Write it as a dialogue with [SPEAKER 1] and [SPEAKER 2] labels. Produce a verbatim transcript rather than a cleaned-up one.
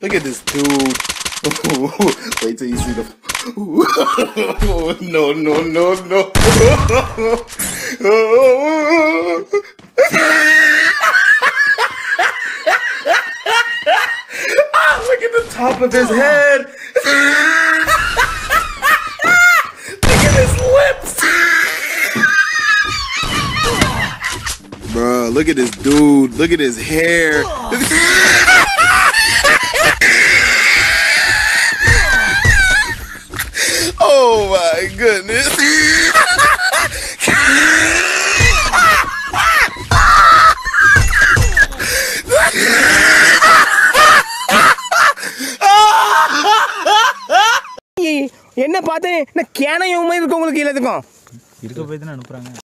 [SPEAKER 1] Look at this dude. Wait till you see the. No, no, no, no. Ah, look at the top of his head. Look at his lips. Bruh, look at this dude. Look at his hair. Oh my goodness.
[SPEAKER 2] என்ன பார்த்தேன் நான் கேனையும் இருக்கவங்களுக்கு எல்லாத்துக்கும்
[SPEAKER 3] இருக்க போய் தானே அனுப்புறாங்க.